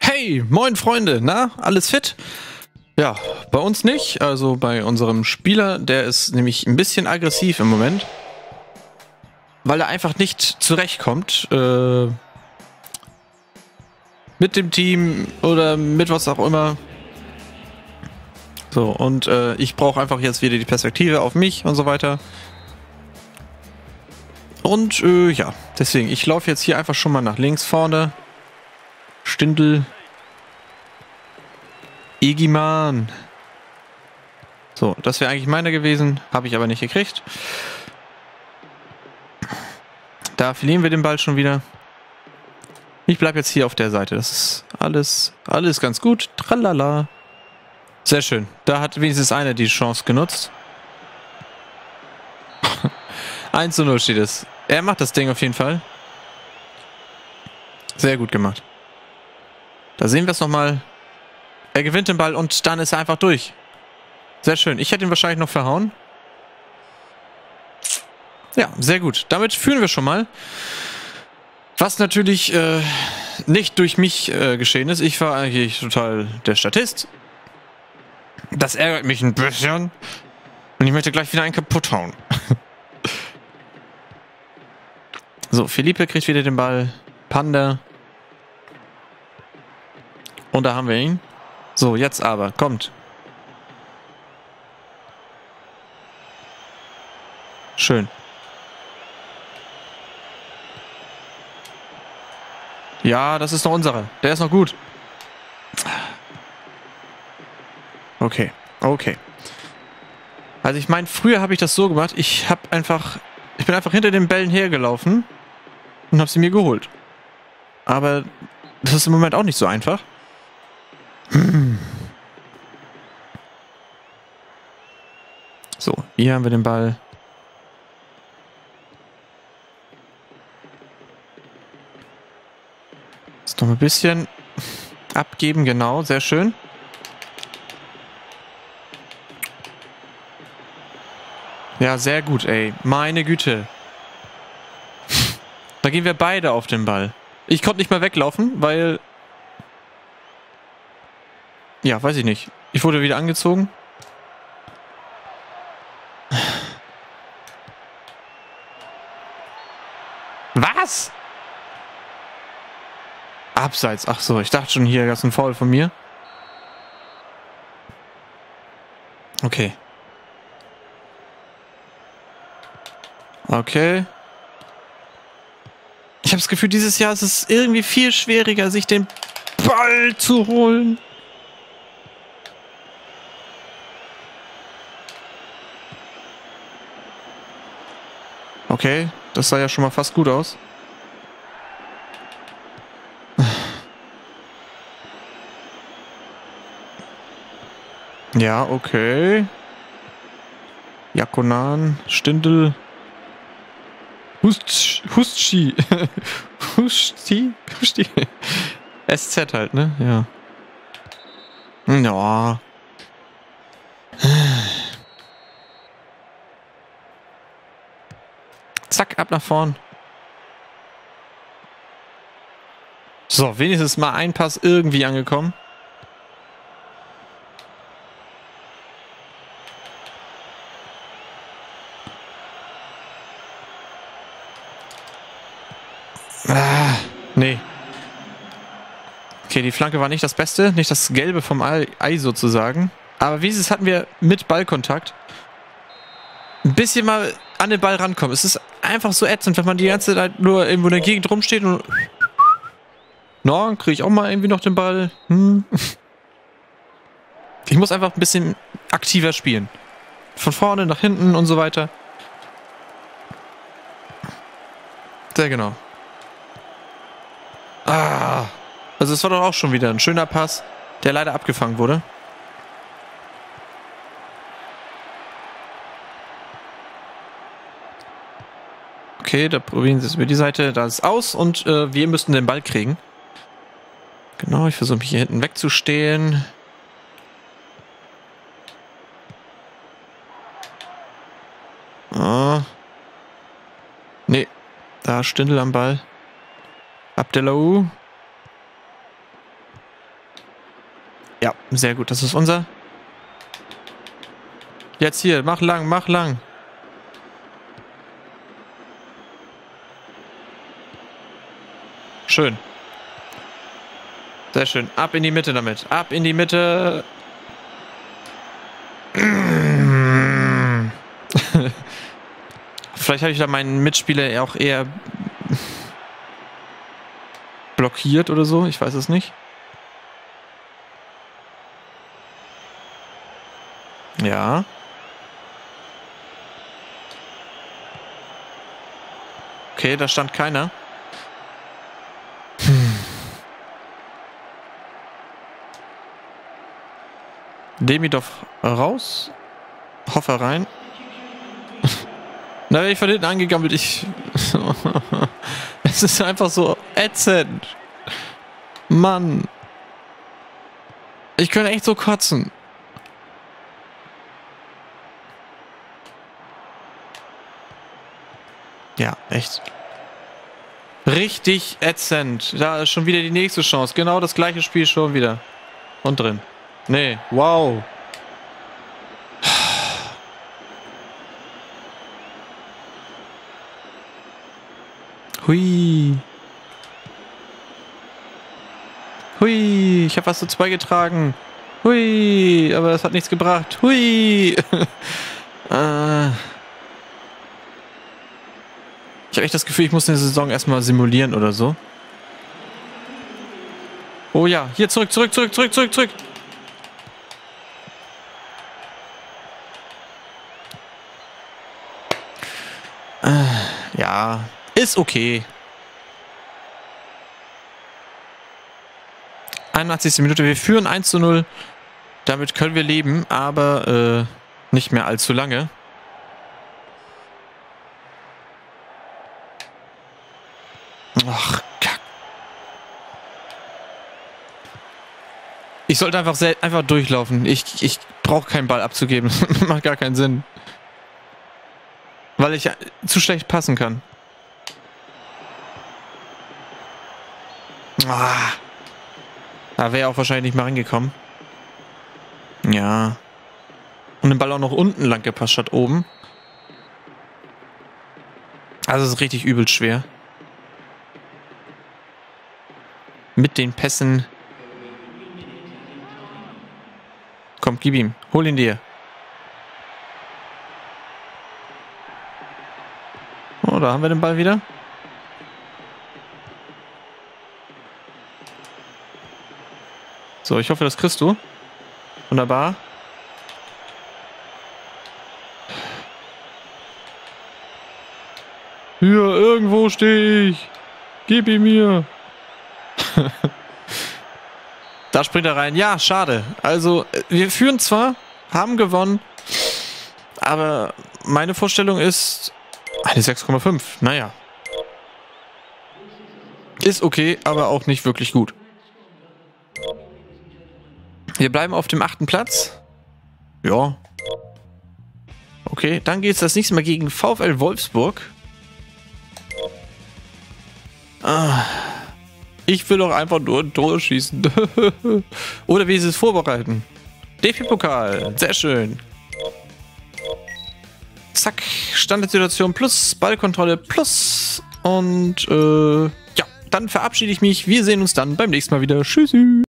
Hey, moin Freunde, na, alles fit? Ja, bei uns nicht, also bei unserem Spieler, der ist nämlich ein bisschen aggressiv im Moment, weil er einfach nicht zurechtkommt mit dem Team oder mit was auch immer. So, und ich brauche einfach jetzt wieder die Perspektive auf mich und so weiter. Und ja, deswegen, ich laufe jetzt hier einfach schon mal nach links vorne. Stindl. Igiman. So, das wäre eigentlich meiner gewesen. Habe ich aber nicht gekriegt. Da verlieren wir den Ball schon wieder. Ich bleibe jetzt hier auf der Seite. Das ist alles ganz gut. Tralala. Sehr schön. Da hat wenigstens einer die Chance genutzt. 1:0 steht es. Er macht das Ding auf jeden Fall. Sehr gut gemacht. Da sehen wir es nochmal. Er gewinnt den Ball und dann ist er einfach durch. Sehr schön. Ich hätte ihn wahrscheinlich noch verhauen. Ja, sehr gut. Damit führen wir schon mal. Was natürlich nicht durch mich geschehen ist. Ich war eigentlich total der Statist. Das ärgert mich ein bisschen. Und ich möchte gleich wieder einen kaputt hauen. So, Felipe kriegt wieder den Ball. Panda. Und da haben wir ihn. So, jetzt aber. Kommt. Schön. Ja, das ist noch unserer. Der ist noch gut. Okay. Okay. Also ich meine, früher habe ich das so gemacht. Ich bin einfach hinter den Bällen hergelaufen und habe sie mir geholt. Aber das ist im Moment auch nicht so einfach. So, hier haben wir den Ball. Jetzt noch ein bisschen abgeben, genau, sehr schön. Ja, sehr gut, ey. Meine Güte. Da gehen wir beide auf den Ball. Ich konnte nicht mal weglaufen, weil... Ja, weiß ich nicht. Ich wurde wieder angezogen. Was? Abseits. Ach so, ich dachte schon, hier gab es einen Foul von mir. Okay. Okay. Ich habe das Gefühl, dieses Jahr ist es irgendwie viel schwieriger, sich den Ball zu holen. Okay, das sah ja schon mal fast gut aus. Ja, okay. Jakonan, Stindl. Huschi. Husti? SZ halt, ne? Ja. Ja. Zack, ab nach vorn. So, wenigstens mal ein Pass irgendwie angekommen. Nee. Okay, die Flanke war nicht das Beste, nicht das Gelbe vom Ei sozusagen. Aber wenigstens hatten wir mit Ballkontakt ein bisschen mal an den Ball rankommen. Es ist einfach so ätzend, wenn man die ganze Zeit nur irgendwo in der Gegend rumsteht und... Na, kriege ich auch mal irgendwie noch den Ball. Ich muss einfach ein bisschen aktiver spielen. Von vorne nach hinten und so weiter. Sehr genau. Ah. Also es war doch auch schon wieder ein schöner Pass, der leider abgefangen wurde. Okay, da probieren sie es über die Seite. Da ist aus und wir müssten den Ball kriegen. Genau, ich versuche mich hier hinten wegzustehen. Ah. Nee, da Stindl am Ball. Abdelau. Ja, sehr gut. Das ist unser. Jetzt hier. Mach lang, mach lang. Schön. Sehr schön. Ab in die Mitte damit. Ab in die Mitte. Vielleicht habe ich da meinen Mitspieler auch eher blockiert oder so. Ich weiß es nicht. Ja. Okay, da stand keiner. Demidov raus. Hoffer rein. Na, ich von hinten angegammelt. Es ist einfach so ätzend. Mann. Ich könnte echt so kotzen. Ja, echt. Richtig ätzend. Da ist schon wieder die nächste Chance. Genau das gleiche Spiel schon wieder. Und drin. Nee, wow. Hui. Hui, ich habe was dazu beigetragen. Hui, aber das hat nichts gebracht. Hui. Ich habe echt das Gefühl, ich muss eine Saison erstmal simulieren oder so. Oh ja, hier zurück. Ja, ist okay. 81. Minute, wir führen 1:0. Damit können wir leben, aber nicht mehr allzu lange. Ach, Kack. Ich sollte einfach durchlaufen. Ich brauche keinen Ball abzugeben. Macht gar keinen Sinn. Weil ich zu schlecht passen kann. Da wäre auch wahrscheinlich nicht mehr rangekommen. Ja. Und den Ball auch noch unten lang gepasst statt oben. Also es ist richtig übel schwer. Mit den Pässen. Komm, gib ihm. Hol ihn dir. Oh, da haben wir den Ball wieder. So, ich hoffe, das kriegst du. Wunderbar. Hier, irgendwo stehe ich. Gib ihn mir. Da springt er rein. Ja, schade. Also, wir führen zwar, haben gewonnen, aber meine Vorstellung ist eine 6,5. Naja. Ist okay, aber auch nicht wirklich gut. Wir bleiben auf dem 8. Platz. Ja. Okay, dann geht es das nächste Mal gegen VfL Wolfsburg. Ich will doch einfach nur ein Tor schießen. Oder wie sie es vorbereiten. DFB-Pokal. Sehr schön. Zack. Standardsituation plus Ballkontrolle plus. Und ja, dann verabschiede ich mich. Wir sehen uns dann beim nächsten Mal wieder. Tschüssi.